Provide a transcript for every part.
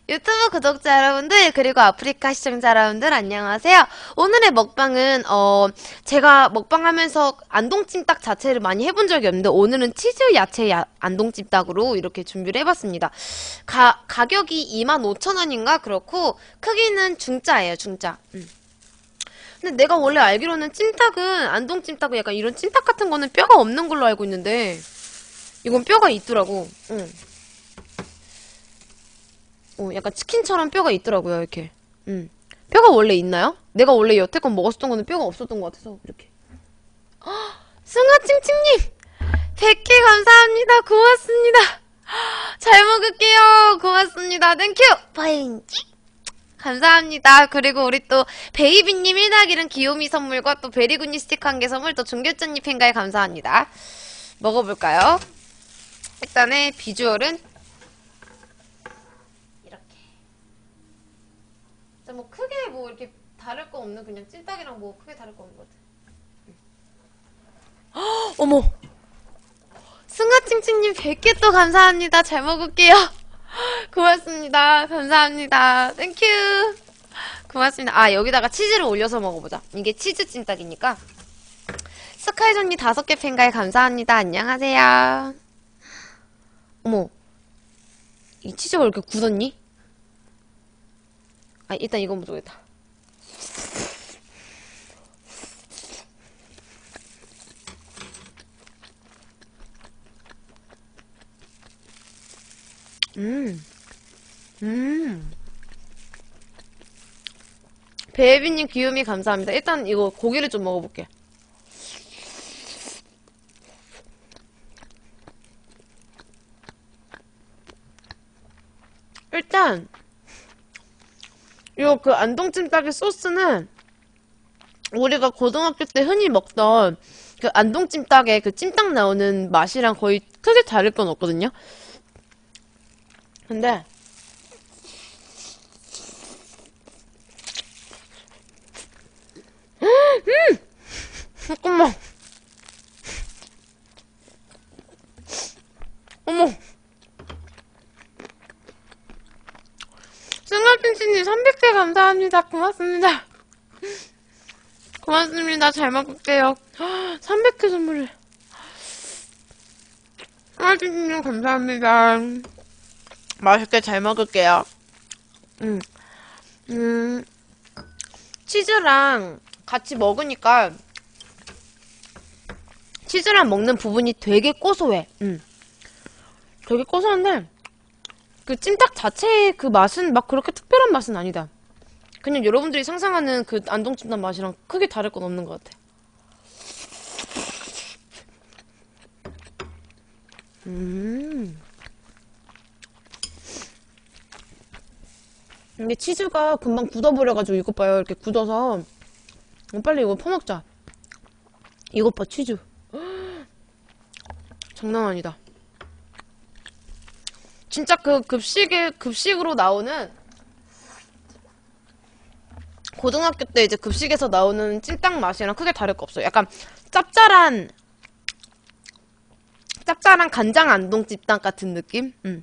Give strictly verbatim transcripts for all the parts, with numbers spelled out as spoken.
유튜브 구독자 여러분들 그리고 아프리카 시청자 여러분들 안녕하세요. 오늘의 먹방은 어 제가 먹방하면서 안동찜닭 자체를 많이 해본 적이 없는데 오늘은 치즈 야채 야, 안동찜닭으로 이렇게 준비를 해봤습니다. 가, 가격이 이만 오천 원인가 그렇고 크기는 중짜예요. 중짜. 음. 근데 내가 원래 알기로는 찜닭은 안동찜닭은 약간 이런 찜닭 같은 거는 뼈가 없는 걸로 알고 있는데 이건 뼈가 있더라고. 응. 어, 약간 치킨처럼 뼈가 있더라고요, 이렇게. 음. 뼈가 원래 있나요? 내가 원래 여태껏 먹었었던 거는 뼈가 없었던 것 같아서, 이렇게. 승아찡찡님! 백 개 감사합니다. 고맙습니다. 잘 먹을게요. 고맙습니다. 땡큐! 바인지! 감사합니다. 그리고 우리 또, 베이비님 일닭이른 귀요미 선물과 또 베리굿니 스티커 한 개 선물, 또 종교전님 팬가에 감사합니다. 먹어볼까요? 일단은 비주얼은 뭐 크게 뭐 이렇게 다를 거 없는 그냥 찜닭이랑 뭐 크게 다를 거 없는 것 같아. 헉, 어머! 승아찡찡님 백 개 또 감사합니다. 잘 먹을게요. 고맙습니다. 감사합니다. 땡큐. 고맙습니다. 아, 여기다가 치즈를 올려서 먹어보자. 이게 치즈 찜닭이니까. 스카이존니 다섯 개 팬가에 감사합니다. 안녕하세요. 어머. 이 치즈가 왜 이렇게 굳었니? 아, 일단 이거 먼저 겠다 음. 음. 베이비님 귀요미 감사합니다. 일단 이거 고기를 좀 먹어볼게. 일단 요 그 안동찜닭의 소스는 우리가 고등학교 때 흔히 먹던 그 안동찜닭에 그 찜닭 나오는 맛이랑 거의 크게 다를 건 없거든요. 근데 음! 잠깐만. 어머. 승아핑씨님 삼백 개 감사합니다. 고맙습니다. 고맙습니다. 잘 먹을게요. 삼백 개 선물을. 승아핑씨님 감사합니다. 맛있게 잘 먹을게요. 음. 음. 치즈랑 같이 먹으니까 치즈랑 먹는 부분이 되게 고소해. 음. 되게 고소한데 그 찜닭 자체의 그 맛은 막 그렇게 특별한 맛은 아니다. 그냥 여러분들이 상상하는 그 안동찜닭 맛이랑 크게 다를 건 없는 것 같아. 음. 근데 치즈가 금방 굳어버려가지고 이것 봐요. 이렇게 굳어서 빨리 이거 퍼먹자. 이것 봐, 치즈. 장난 아니다. 진짜 그 급식에, 급식으로 나오는, 고등학교 때 이제 급식에서 나오는 찜닭 맛이랑 크게 다를 거 없어요. 약간 짭짤한, 짭짤한 간장 안동찜닭 같은 느낌? 음.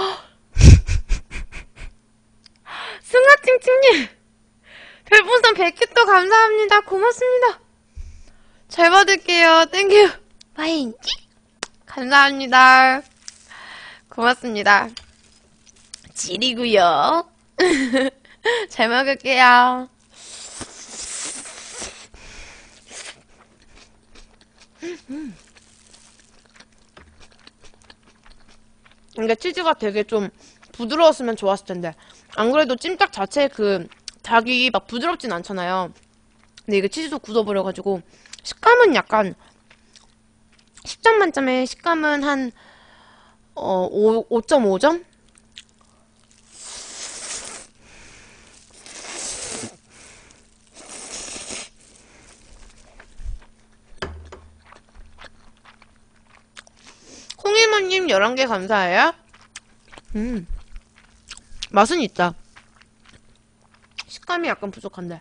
승아찡찡님! 별풍선 백 개 또 감사합니다. 고맙습니다. 잘 받을게요. 땡큐. 바인지? 감사합니다. 고맙습니다. 지리구요. 잘 먹을게요. 음. 근데 치즈가 되게 좀 부드러웠으면 좋았을 텐데. 안 그래도 찜닭 자체 그 닭이 막 부드럽진 않잖아요. 근데 이게 치즈도 굳어버려가지고 식감은 약간 십 점 만점에 식감은 한 어, 오 점 오 점? 콩이모님 열한 개 감사해요. 음. 맛은 있다. 식감이 약간 부족한데.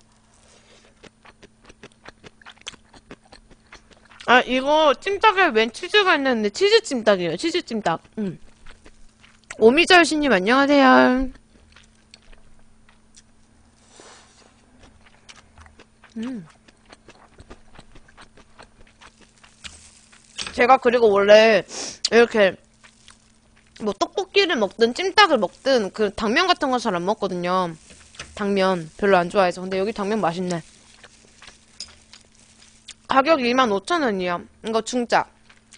아, 이거 찜닭에 웬 치즈가 있는데 치즈 찜닭이에요. 치즈 찜닭. 음. 오미절씨님 안녕하세요. 음. 제가 그리고 원래 이렇게 뭐 떡볶이를 먹든 찜닭을 먹든 그 당면 같은 거 잘 안 먹거든요. 당면 별로 안 좋아해서. 근데 여기 당면 맛있네. 가격 이만 오천 원이요. 이거 중짜.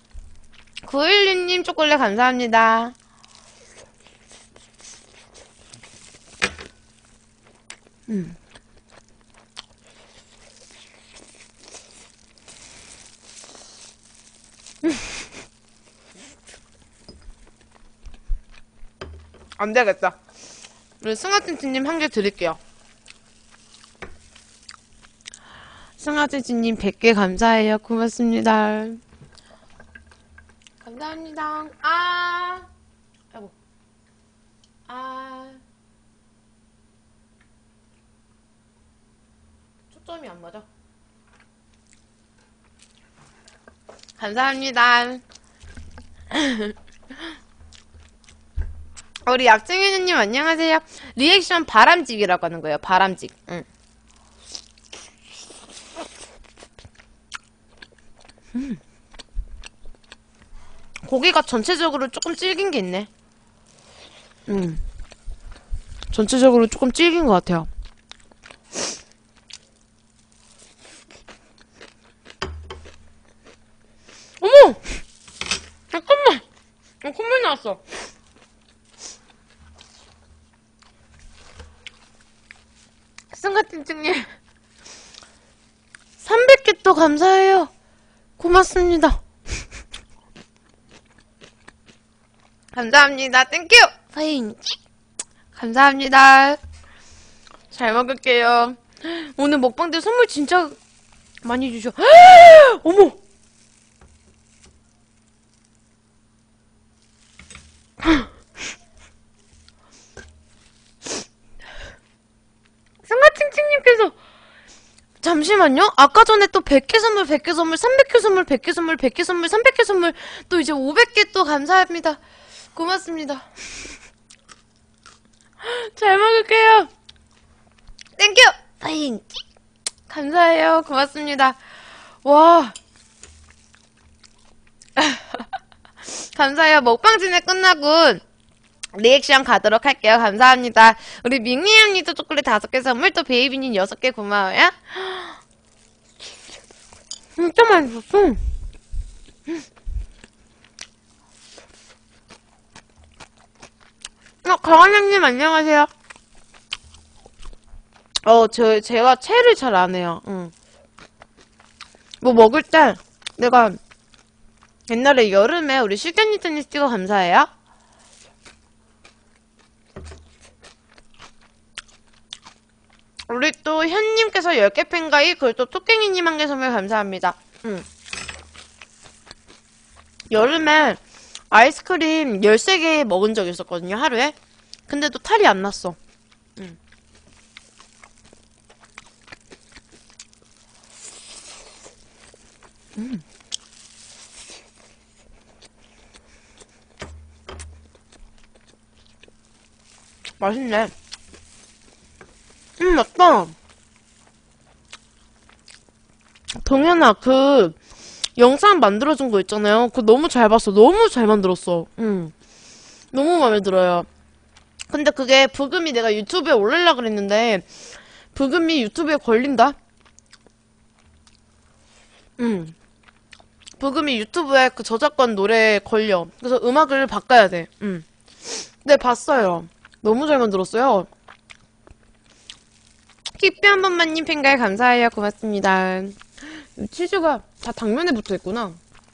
구일이님 초콜릿 감사합니다. 음. 안 되겠다. 우리 승아찐찐님 한 개 드릴게요. 승아찐찐님 백 개 감사해요. 고맙습니다. 감사합니다. 아, 아이고. 아. 초점이 안 맞아. 감사합니다. 우리 약쟁이님 안녕하세요. 리액션 바람직이라고 하는 거예요. 바람직. 응. 음. 고기가 전체적으로 조금 질긴 게 있네. 음. 전체적으로 조금 질긴 것 같아요. 어머! 잠깐만! 어, 콧물 나왔어. 승가찡찡님 삼백 개 또 감사해요. 고맙습니다. 감사합니다. 땡큐! 파인. 감사합니다. 잘 먹을게요. 오늘 먹방 때 선물 진짜 많이 주셔. 어머! 승가찡찡님께서 잠시만요. 아까 전에 또 백 개 선물, 백 개 선물, 삼백 개 선물, 백 개 선물, 백 개 선물, 삼백 개 선물, 또 이제 오백 개 또 감사합니다. 고맙습니다. 잘 먹을게요. 땡큐! 파인! 감사해요. 고맙습니다. 와. 감사해요. 먹방 진행 끝나고 리액션 가도록 할게요. 감사합니다. 우리 밍미 언니도 초콜릿 다섯 개 선물, 또 베이비님 여섯 개 고마워요. 진짜 맛있었어. 어, 강한양님 안녕하세요. 어, 저, 제가 채를 잘 안 해요. 응. 뭐 먹을 때, 내가 옛날에 여름에 우리 슈견니트님 스티커 감사해요. 우리 또 현님께서 열 개 팬가이, 그리고 또 토깽이님 한 개 선물 감사합니다. 응. 여름에 아이스크림 열세 개 먹은 적 있었거든요, 하루에. 근데도 탈이 안 났어. 응. 음. 맛있네. 음, 맞다. 동현아, 그, 영상 만들어준 거 있잖아요. 그거 너무 잘 봤어. 너무 잘 만들었어. 응. 너무 마음에 들어요. 근데 그게 부금이 내가 유튜브에 올리려고 그랬는데, 부금이 유튜브에 걸린다? 응. 부금이 유튜브에 그 저작권 노래에 걸려. 그래서 음악을 바꿔야 돼. 응. 네, 봤어요. 너무 잘 만들었어요. 키피 한 번만님 팬가에 감사해요. 고맙습니다. 치즈가 다 당면에 붙어있구나.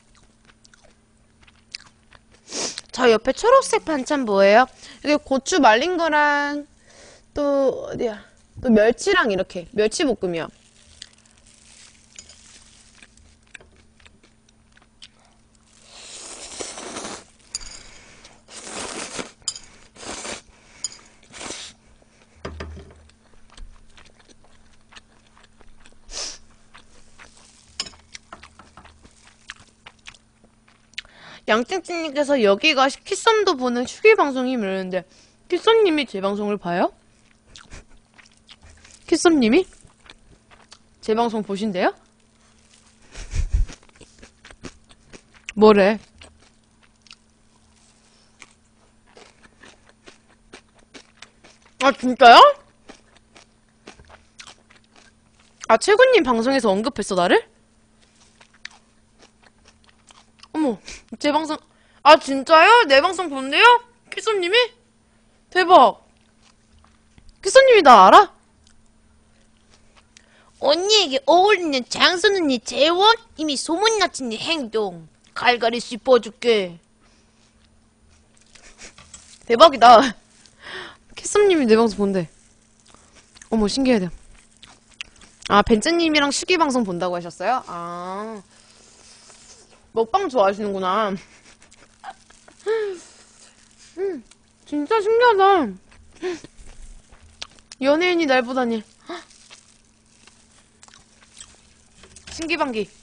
저 옆에 초록색 반찬 뭐예요? 여기 고추 말린 거랑 또 어디야? 또 멸치랑 이렇게 멸치볶음이요. 양찡찡님께서 여기가 키썸도 보는 휴게 방송이 이러는데 키썸님이 제 방송을 봐요? 키썸님이? 제 방송 보신대요? 뭐래? 아, 진짜요? 아, 최군님 방송에서 언급했어, 나를? 어머, 제 방송, 아, 진짜요? 내 방송 본대요? 키쏘님이? 대박. 키쏘님이 나 알아? 언니에게 어울리는 장순 언니 재원? 이미 소문났지 네 행동. 갈갈이 씹어줄게. 대박이다. 키쏘님이 내 방송 본대. 어머, 신기하다. 아, 벤츠님이랑 슈기 방송 본다고 하셨어요? 아. 먹방 좋아하시는구나. 음, 진짜 신기하다. 연예인이 날 보다니. 신기방기.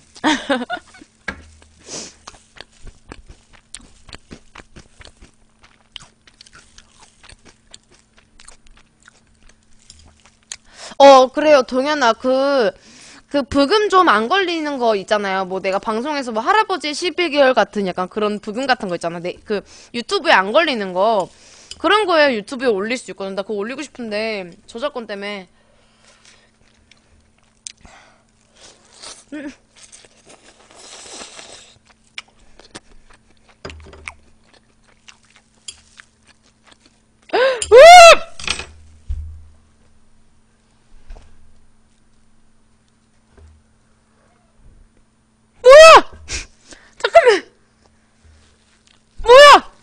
어, 그래요, 동현아. 그, 그, 부금 좀 안 걸리는 거 있잖아요. 뭐, 내가 방송에서 뭐, 할아버지의 십일 개월 같은 약간 그런 부금 같은 거 있잖아. 내, 그, 유튜브에 안 걸리는 거. 그런 거에 유튜브에 올릴 수 있거든. 나 그거 올리고 싶은데, 저작권 때문에. 음. 뭐야! 잠깐만! 뭐야!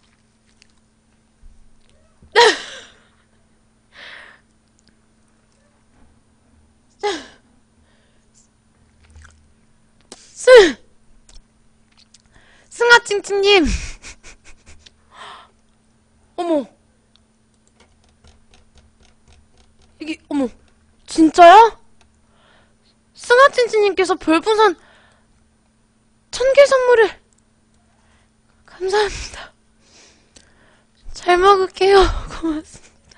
승! 승아찡찡님! 어머. 이게, 어머. 진짜야? 승아찡찡님께서 별풍선 천 개 선물을. 감사합니다. 잘 먹을게요. 고맙습니다.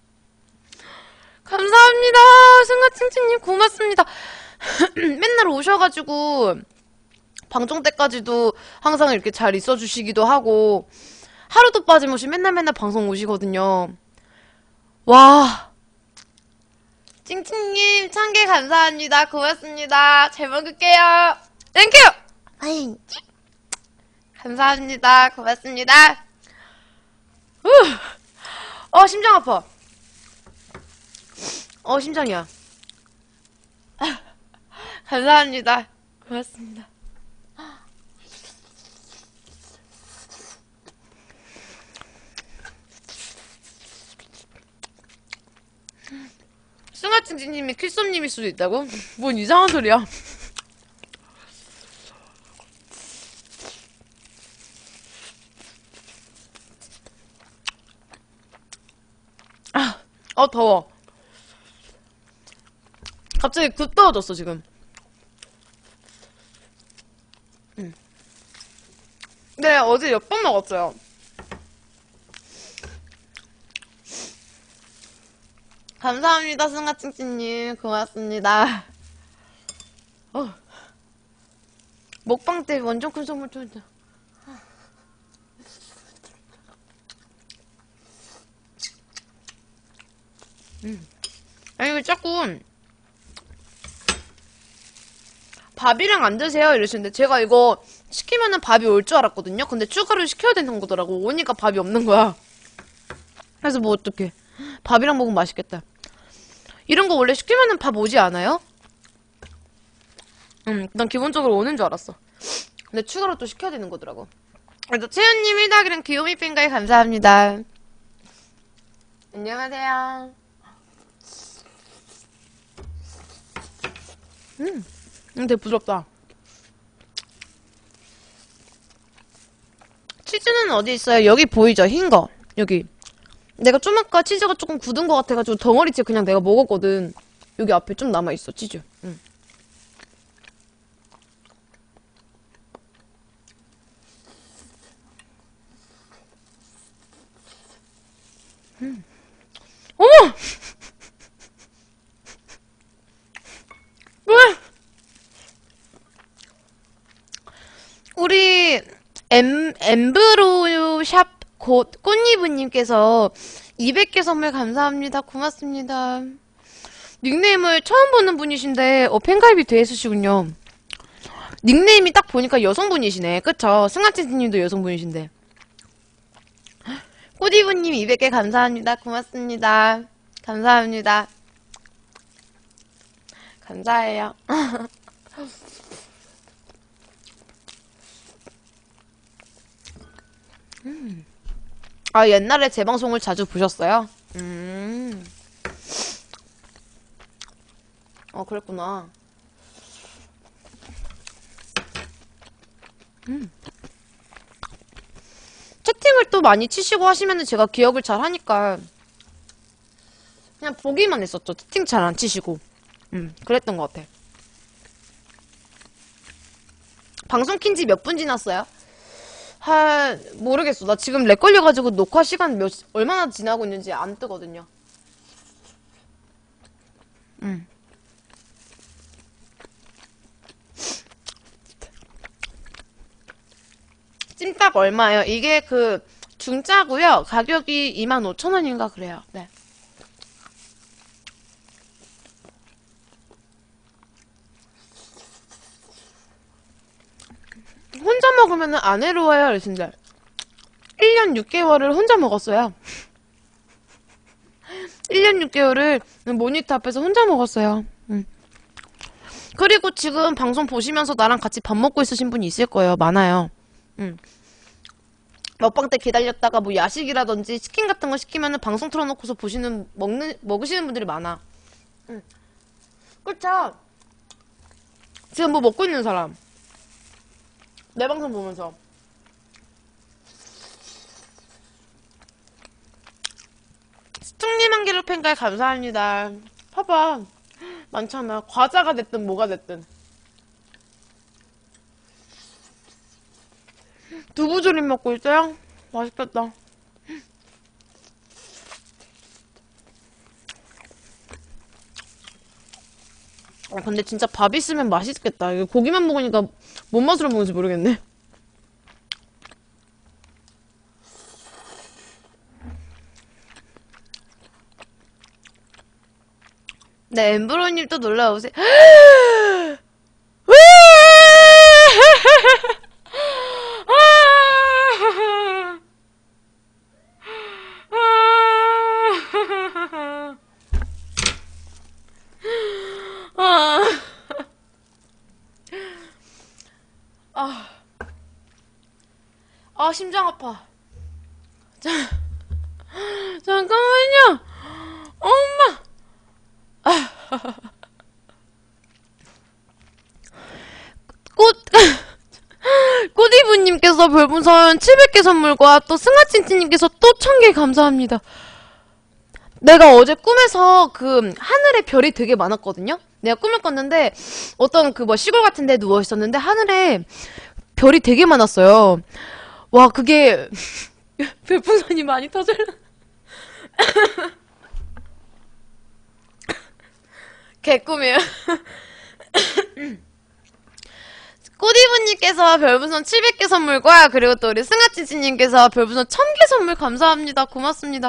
감사합니다. 승아찡찡님 고맙습니다. 맨날 오셔가지고 방송 때까지도 항상 이렇게 잘 있어주시기도 하고 하루도 빠짐없이 맨날 맨날 방송 오시거든요. 와. 찡찡님 천 개 감사합니다. 고맙습니다. 잘 먹을게요. 땡큐. 아이, 감사합니다. 고맙습니다. 후. 어, 심장 아파. 어, 심장이야. 감사합니다. 고맙습니다. 승아찡찡님이 퀴썸님일 수도 있다고? 뭔 이상한 소리야. 아, 어, 더워. 갑자기 굿 떨어졌어, 지금. 음. 네, 어제 몇 번 먹었어요. 감사합니다, 승아찡찡님. 고맙습니다. 어. 먹방 때 완전 큰 선물 줬다. 음. 아니, 이거 자꾸 밥이랑 안 드세요? 이러시는데 제가 이거 시키면은 밥이 올 줄 알았거든요? 근데 추가로 시켜야 되는 거더라고. 오니까 밥이 없는 거야. 그래서 뭐 어떡해. 밥이랑 먹으면 맛있겠다. 이런 거 원래 시키면은 밥 오지 않아요? 응, 난 기본적으로 오는 줄 알았어. 근데 추가로 또 시켜야 되는 거더라고. 그래서 채연님 일 더하기랑 귀요미 팬가에 감사합니다. 안녕하세요. 음, 음, 되게 부드럽다. 치즈는 어디 있어요? 여기 보이죠? 흰 거. 여기. 내가 좀 아까 치즈가 조금 굳은 것 같아가지고 덩어리째 그냥 내가 먹었거든. 여기 앞에 좀 남아있어, 치즈. 응. 음. 어머! 엠브로샵 곧 꽃니브님께서 이백 개 선물 감사합니다. 고맙습니다. 닉네임을 처음 보는 분이신데 어 팬가입이 돼 있으시군요. 닉네임이 딱 보니까 여성분이시네. 그쵸? 승아찌님도 여성분이신데. 꽃이브님 이백 개 감사합니다. 고맙습니다. 감사합니다. 감사해요. 음. 아, 옛날에 제 방송을 자주 보셨어요? 음. 어, 그랬구나. 음. 채팅을 또 많이 치시고 하시면은 제가 기억을 잘 하니까 그냥 보기만 했었죠. 채팅 잘 안 치시고. 음, 그랬던 것 같아. 방송 킨지 몇 분 지났어요? 한, 모르겠어. 나 지금 렉 걸려가지고 녹화 시간 몇, 얼마나 지나고 있는지 안 뜨거든요. 음. 찜닭 얼마예요? 이게 그, 중짜고요. 가격이 이만 오천 원인가 그래요. 네. 혼자 먹으면 안 해로워요, 어르신들. 일 년 육 개월을 혼자 먹었어요. 일 년 육 개월을 모니터 앞에서 혼자 먹었어요. 음. 그리고 지금 방송 보시면서 나랑 같이 밥 먹고 있으신 분이 있을 거예요. 많아요. 음. 먹방 때 기다렸다가 뭐 야식이라든지 치킨 같은 거 시키면은 방송 틀어놓고서 보시는, 먹는, 먹으시는 분들이 많아. 음. 그쵸? 지금 뭐 먹고 있는 사람. 내 방송 보면서. 스퉁님 한 개로 팬가에 감사합니다. 봐봐. 많잖아. 과자가 됐든 뭐가 됐든. 두부조림 먹고 있어요? 맛있겠다. 아, 근데 진짜 밥 있으면 맛있겠다. 이거 고기만 먹으니까 뭔 맛으로 먹는지 모르겠네. 네, 엠브로님 또 놀러오세요. 아, 아, 심장 아파. 자, 잠깐만요. 엄마. 꽃, 꽃이브님께서 별풍선 칠백 개 선물과 또 승아찐찐님께서 또 천 개 감사합니다. 내가 어제 꿈에서 그 하늘에 별이 되게 많았거든요? 내가 꿈을 꿨는데 어떤 그 뭐 시골 같은 데 누워 있었는데 하늘에 별이 되게 많았어요. 와, 그게 별풍선이 많이 터질라. 개꿈이에요. 꽃이브님께서 별풍선 칠백 개 선물과 그리고 또 우리 승아찌찌님께서 별풍선 천 개 선물 감사합니다. 고맙습니다.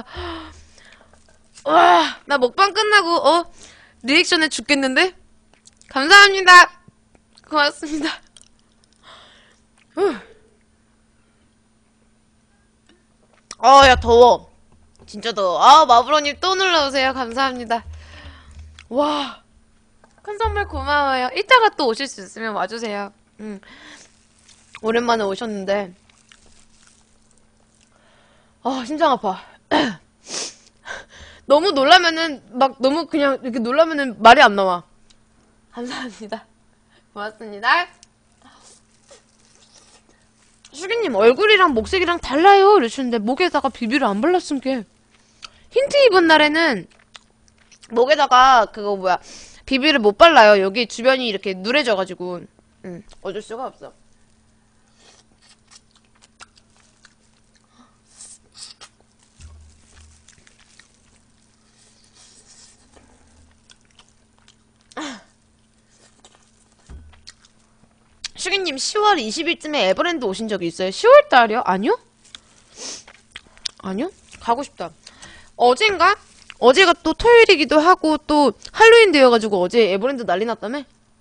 와, 나 먹방 끝나고 어? 리액션에 죽겠는데? 감사합니다. 고맙습니다. 어, 야, 더워. 진짜 더워. 아, 마브로님 또 놀러오세요. 감사합니다. 와, 큰 선물 고마워요. 이따가 또 오실 수 있으면 와주세요. 응. 오랜만에 오셨는데. 아, 심장 아파. 너무 놀라면은, 막, 너무 그냥, 이렇게 놀라면은 말이 안 나와. 감사합니다. 고맙습니다. 수기님, 얼굴이랑 목색이랑 달라요. 이러시는데, 목에다가 비비를 안 발랐은 게. 힌트 입은 날에는, 목에다가, 그거 뭐야, 비비를 못 발라요. 여기 주변이 이렇게 누래져가지고. 응, 어쩔 수가 없어. 슈기님 시월 이십일쯤에 에버랜드 오신 적이 있어요? 시월 달이요? 아니요? 아니요? 가고 싶다. 어젠가? 어제가 또 토요일이기도 하고 또 할로윈 되어가지고 어제 에버랜드 난리 났다며?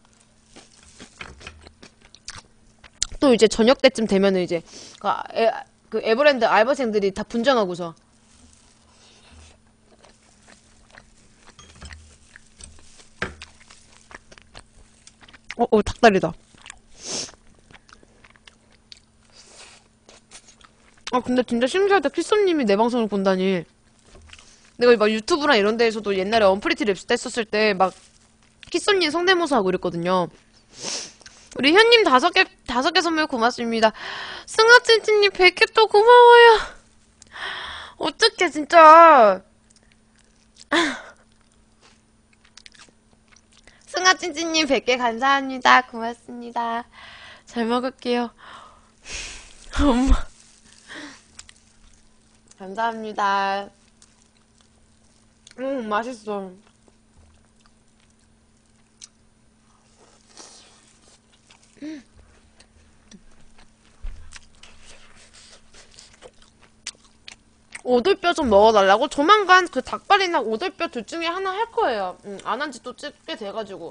또 이제 저녁 때쯤 되면은 이제 그, 에, 그 에버랜드 알바생들이 다 분장하고서 어, 어, 닭다리다. 아, 근데 진짜 신기하다. 키썸님이 내 방송을 본다니. 내가 막 유튜브랑 이런 데에서도 옛날에 언프리티 랩스 했었을 때 막 키썸님 성대모사 하고 이랬거든요. 우리 현님 다섯 개, 다섯 개 선물 고맙습니다. 승아찐찐님 백 개 또 고마워요. 어떡해, 진짜. 승아찐찐님 백 개 감사합니다. 고맙습니다. 잘 먹을게요. 엄마. 감사합니다. 음, 맛있어. 음. 오돌뼈 좀 먹어달라고? 조만간 그 닭발이나 오돌뼈 둘 중에 하나 할 거예요. 음, 안 한 지 또 꽤 돼가지고.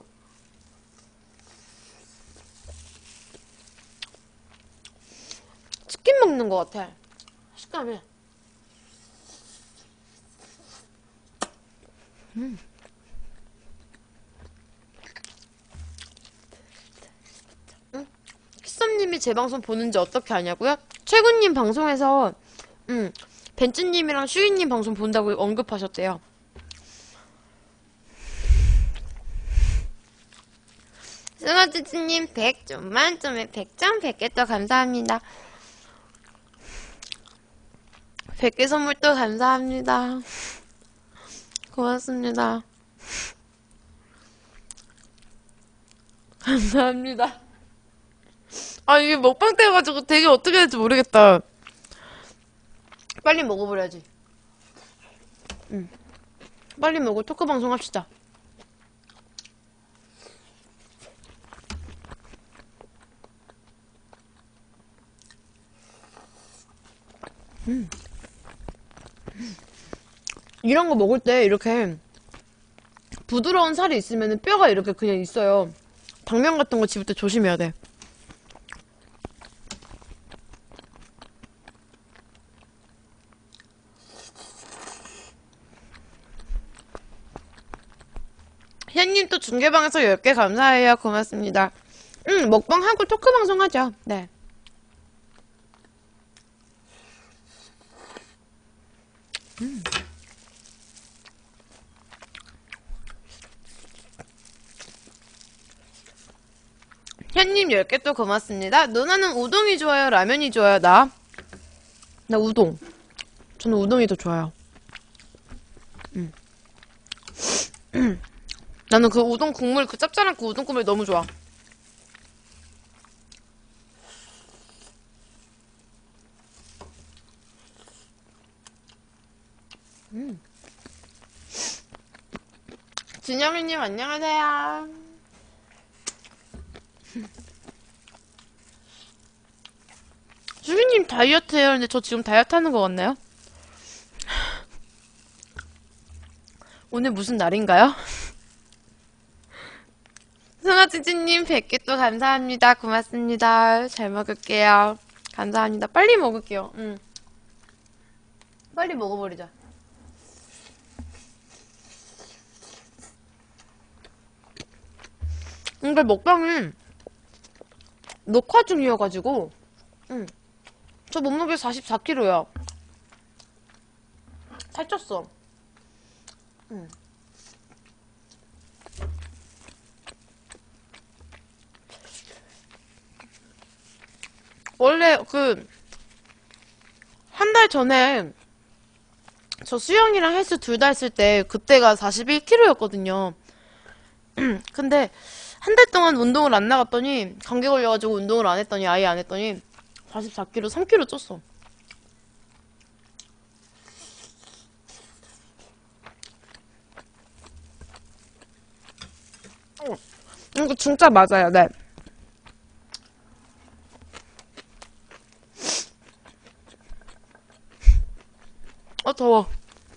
치킨 먹는 것 같아. 식감이. 음. 응? 키썸님이 제 방송 보는지 어떻게 아냐고요? 최군님 방송에서 음, 벤츠님이랑 슈이님 방송 본다고 언급하셨대요. 승아찌찌님 백 점 만점에 백 점 백 개 또 감사합니다. 백 개 선물 또 감사합니다. 고맙습니다. 감사합니다. 아, 이게 먹방 때여가지고 되게 어떻게 될지 모르겠다. 빨리 먹어버려야지. 응. 빨리 먹고 토크 방송 합시다. 음. 이런 거 먹을 때 이렇게 부드러운 살이 있으면 뼈가 이렇게 그냥 있어요. 당면 같은 거 집을 때 조심해야 돼. 현님 또 중계방에서 열 개 감사해요. 고맙습니다. 응, 먹방하고 토크 방송 하죠. 네. 음. 현님 열 개 또 고맙습니다. 누나는 우동이 좋아요? 라면이 좋아요? 나? 나 우동. 저는 우동이 더 좋아요. 음. 음. 나는 그 우동 국물, 그 짭짤한 그 우동 국물이 너무 좋아. 음. 진영이님 안녕하세요. 수빈님 다이어트 해요. 근데 저 지금 다이어트 하는 거 같나요? 오늘 무슨 날인가요? 승아찌찌님 백 개 또 감사합니다. 고맙습니다. 잘 먹을게요. 감사합니다. 빨리 먹을게요. 응. 빨리 먹어버리자. 근데 먹방은 녹화 중이어가지고 응. 저 몸무게 사십사 킬로그램야. 살쪘어. 응. 원래 그 한 달 전에 저 수영이랑 헬스 둘 다 했을 때 그때가 사십일 킬로그램였거든요. 근데 한 달 동안 운동을 안 나갔더니 감기 걸려가지고 운동을 안 했더니 아예 안 했더니 사십사 킬로그램, 삼 킬로그램 쪘어. 어, 이거 진짜 맞아요. 네. 더워.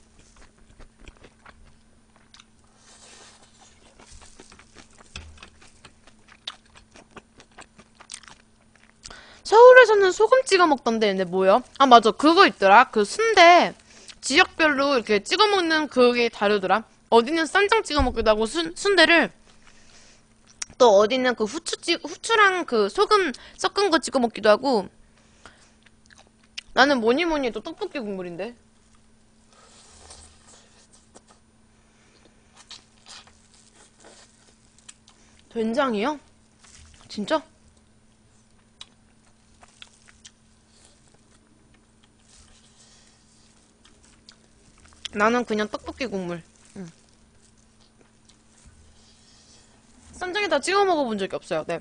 서울에서는 소금 찍어 먹던데, 근데 뭐야? 아, 맞아. 그거 있더라. 그 순대, 지역별로 이렇게 찍어 먹는 그게 다르더라. 어디는 쌈장 찍어 먹기도 하고, 순, 순대를, 또 어디는 그 후추 찍, 후추랑 그 소금 섞은 거 찍어 먹기도 하고, 나는 뭐니 뭐니 해도 떡볶이 국물인데. 된장이요? 진짜? 나는 그냥 떡볶이 국물. 응. 쌈장에다 찍어 먹어본 적이 없어요. 네.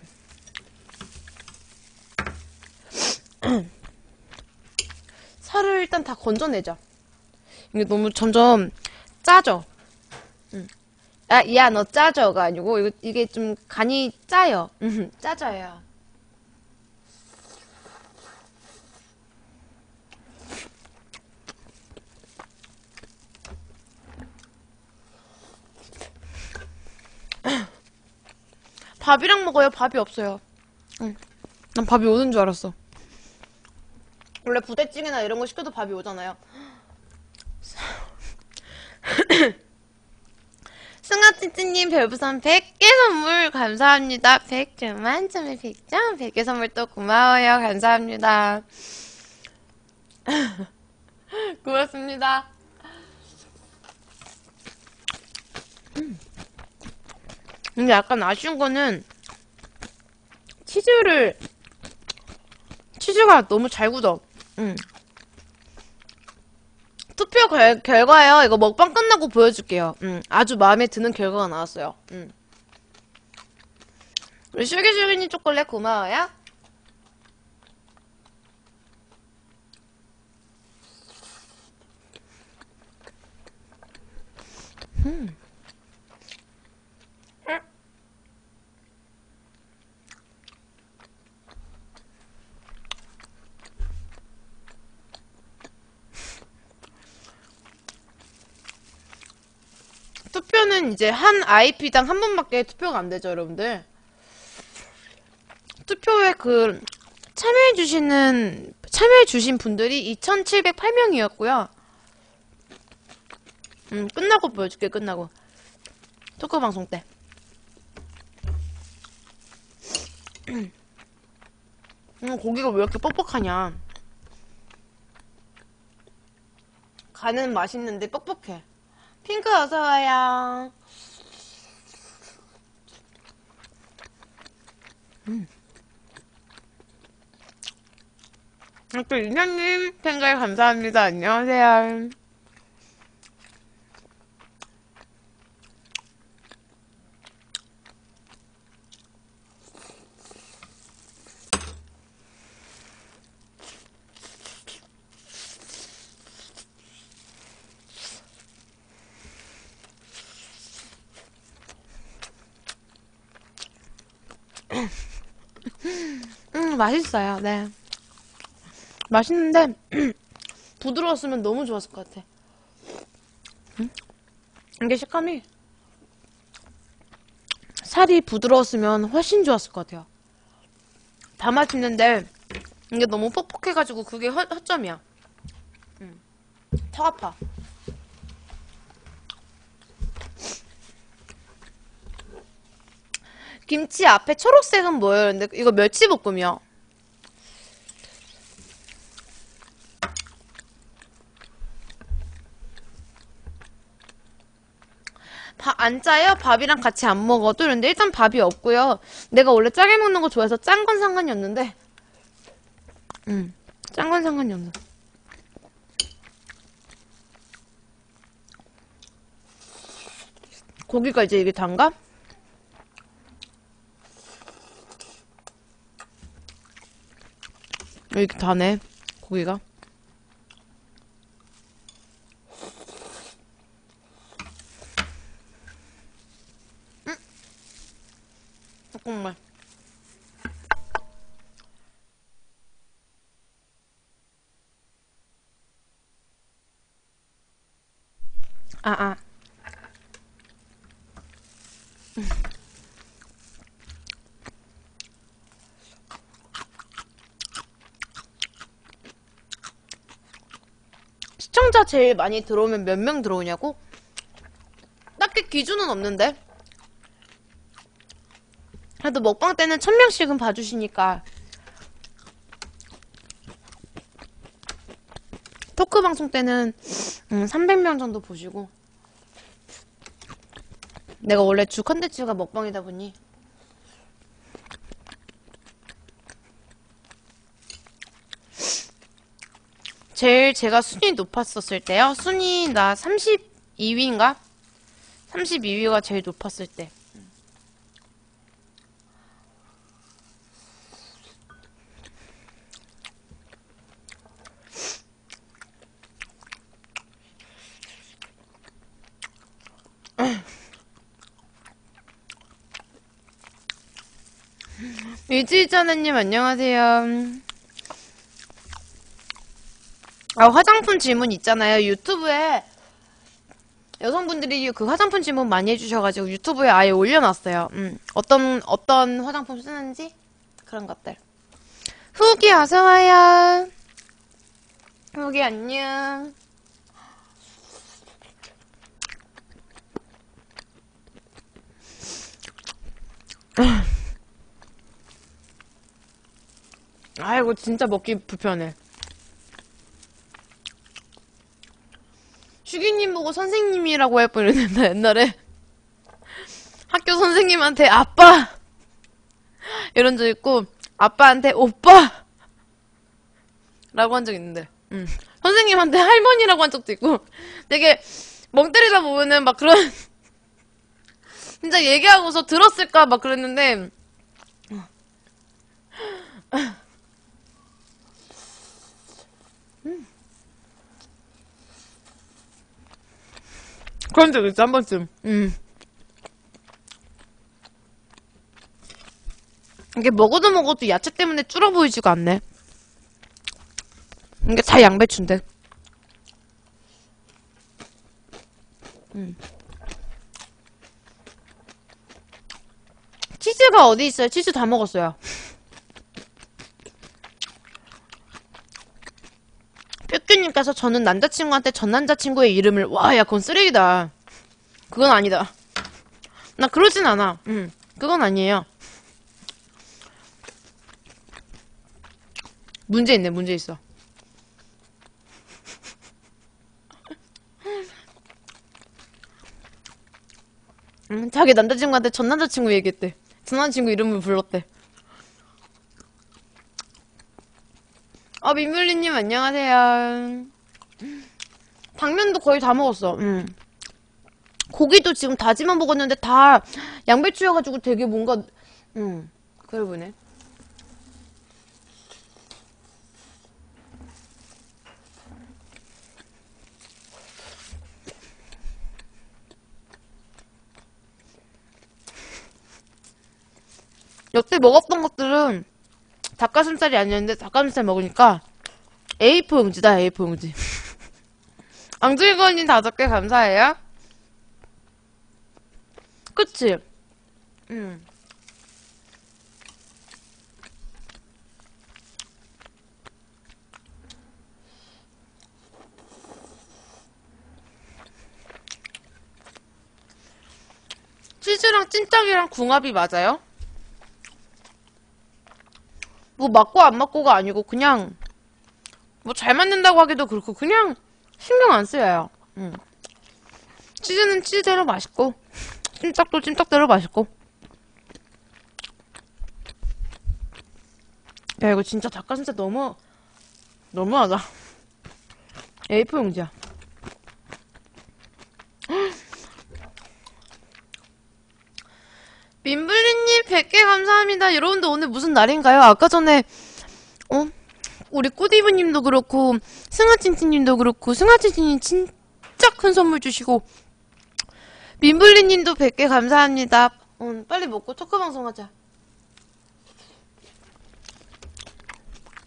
살을 일단 다 건져내자. 이게 너무 점점 짜져. 응. 아, 야, 너 짜져가 아니고 이거, 이게 좀 간이 짜요. 음, 짜져요. 밥이랑 먹어요. 밥이 없어요. 응. 난 밥이 오는 줄 알았어. 원래 부대찌개나 이런 거 시켜도 밥이 오잖아요. 승아찌찌님 별부선 백 개 선물 감사합니다. 백 점 만점에 백 점. 백 개 선물 또 고마워요. 감사합니다. 고맙습니다. 근데 약간 아쉬운 거는 치즈를 치즈가 너무 잘 굳어. 응. 투표 결, 결과요. 이거 먹방 끝나고 보여줄게요. 응. 아주 마음에 드는 결과가 나왔어요. 응. 우리 슈기슈기님 초콜릿 고마워요. 음. 투표는 이제 한 아이피당 한 번밖에 투표가 안 되죠, 여러분들. 투표에 그 참여해주시는 참여해주신 분들이 이천칠백팔 명이었고요. 음, 끝나고 보여줄게. 끝나고 토크 방송 때. 음, 고기가 왜 이렇게 뻑뻑하냐? 간은 맛있는데 뻑뻑해. 핑크 어서와요. 음. 또 인현님 팬가입 감사합니다. 안녕하세요. 음, 맛있어요. 네. 맛있는데 부드러웠으면 너무 좋았을 것 같아. 음? 이게 식감이 살이 부드러웠으면 훨씬 좋았을 것 같아요. 다 맛있는데 이게 너무 퍽퍽해가지고 그게 허, 허점이야. 음. 턱 아파. 김치 앞에 초록색은 뭐예요? 근데 이거 멸치볶음이요. 밥 안 짜요? 밥이랑 같이 안 먹어도. 그런데 일단 밥이 없고요. 내가 원래 짜게 먹는 거 좋아해서 짠 건 상관이 없는데 음, 짠 건 상관이 없어. 고기가 이제 이게 단가? 이렇게 다네, 고기가. 음? 잠깐만. 아, 아. 시청자 제일 많이 들어오면 몇 명 들어오냐고? 딱히 기준은 없는데? 그래도 먹방 때는 천 명씩은 봐주시니까. 토크 방송 때는 음, 삼백 명 정도 보시고. 내가 원래 주 컨텐츠가 먹방이다 보니. 제일 제가 순위 높았었을 때요. 순위 나 삼십이 위인가? 삼십이 위가 제일 높았을 때. 유지자네님 안녕하세요. 아, 화장품 질문 있잖아요. 유튜브에 여성분들이 그 화장품 질문 많이 해주셔가지고 유튜브에 아예 올려놨어요. 음, 어떤 어떤 화장품 쓰는지 그런 것들. 후기 어서와요. 후기 안녕. 아이고 진짜 먹기 불편해. 슈기님 보고 선생님이라고 할 뻔했는데 옛날에 학교 선생님한테 아빠 이런 적 있고 아빠한테 오빠 라고 한 적 있는데 음. 선생님한테 할머니라고 한 적도 있고 되게 멍 때리다 보면은 막 그런 진짜 얘기하고서 들었을까 막 그랬는데 음. 그런 적 있어 한 번쯤. 음. 이게 먹어도 먹어도 야채 때문에 줄어 보이지가 않네. 이게 다 양배추인데. 음. 치즈가 어디 있어요? 치즈 다 먹었어요. 뾰규님께서 저는 남자친구한테 전 남자친구의 이름을 와, 야, 그건 쓰레기다. 그건 아니다. 나 그러진 않아. 응, 그건 아니에요. 문제 있네, 문제 있어. 응, 자기 남자친구한테 전 남자친구 얘기했대. 전 남자친구 이름을 불렀대. 아, 민물리님 안녕하세요. 당면도 거의 다 먹었어. 응. 고기도 지금 다지만 먹었는데 다 양배추여가지고 되게 뭔가 응, 그래 보네. 여태 먹었던 것들은 닭가슴살이 아니었는데 닭가슴살 먹으니까 에이포 응지다. 에이포 응지. 앙주이거님 다섯 개 감사해요. 그치? 응. 치즈랑 찜닭이랑 궁합이 맞아요? 뭐 맞고 안 맞고가 아니고 그냥 뭐 잘 맞는다고 하기도 그렇고 그냥 신경 안 쓰여요. 응. 치즈는 치즈대로 맛있고 찜닭도 찜닭대로 맛있고. 야 이거 진짜 닭가슴살 너무 너무하다. 에이포 용지야. 민블리님 백 개 감사합니다. 여러분들 오늘 무슨 날인가요? 아까 전에 어? 우리 꾸디브님도 그렇고 승아찡찡님도 그렇고 승아찡찡님 진짜 큰 선물 주시고 민블리님도 백 개 감사합니다. 어, 빨리 먹고 토크방송 하자.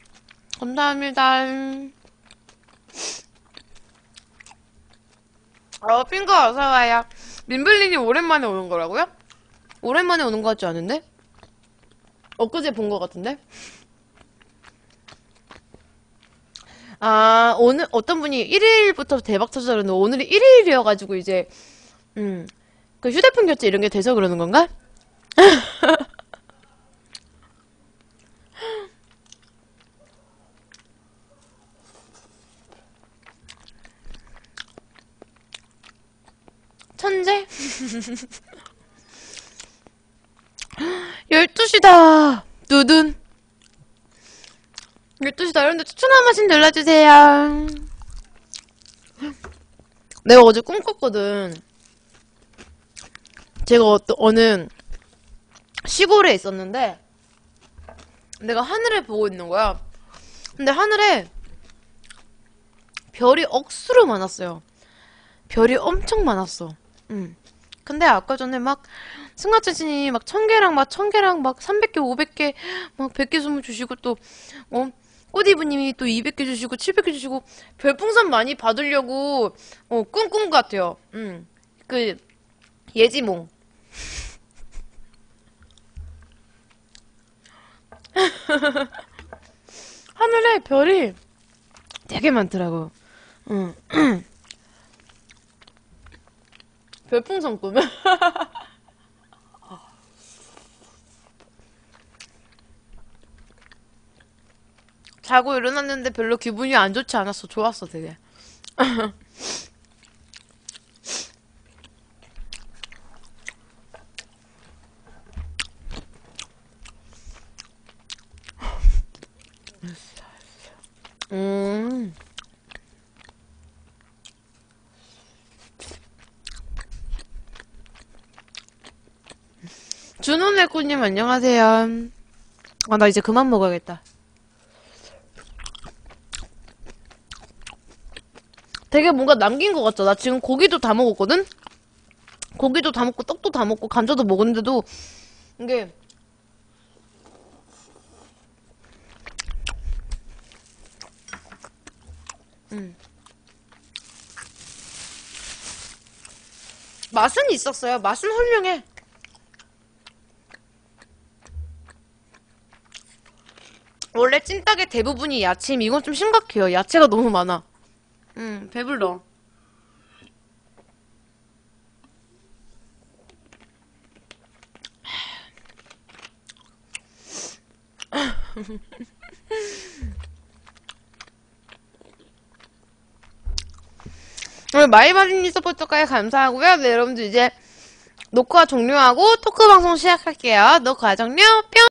감사합니다. 어, 핑크 어서와요. 민블리님 오랜만에 오는 거라고요? 오랜만에 오는 거 같지 않은데? 엊그제 본 거 같은데? 아, 오늘, 어떤 분이 일일부터 대박 터져서 그러는데, 오늘이 일일이어가지고, 이제, 음, 그 휴대폰 결제 이런 게 돼서 그러는 건가? 천재? 열두 시다. 두둔. 열두 시다. 여러분들 추천 한 번씩 눌러주세요. 내가 어제 꿈 꿨거든. 제가 어떤, 어느 시골에 있었는데, 내가 하늘을 보고 있는 거야. 근데 하늘에 별이 억수로 많았어요. 별이 엄청 많았어. 응. 근데 아까 전에 막 승하차진이 막 천 개랑 막 천 개랑 막 삼백 개, 오백 개, 막 백 개 선물 주시고 또, 어, 꽃이브님이 또 이백 개 주시고 칠백 개 주시고 별풍선 많이 받으려고 어, 꿈꾼 것 같아요. 응. 그, 예지몽. 하늘에 별이 되게 많더라고. 응. 별풍선 꿈. 자고 일어났는데 별로 기분이 안 좋지 않았어. 좋았어, 되게. 음. 준호네꾸님 안녕하세요. 아, 나 이제 그만 먹어야겠다. 되게 뭔가 남긴 것 같죠? 나 지금 고기도 다 먹었거든? 고기도 다 먹고 떡도 다 먹고 감자도 먹었는데도 이게 음. 맛은 있었어요. 맛은 훌륭해. 원래 찜닭의 대부분이 야채임. 이건 좀 심각해요. 야채가 너무 많아. 음, 배불러. 오늘 마이바디님 서포터까지 감사하고요. 네, 여러분들 이제 녹화 종료하고 토크 방송 시작할게요. 녹화 종료, 뿅!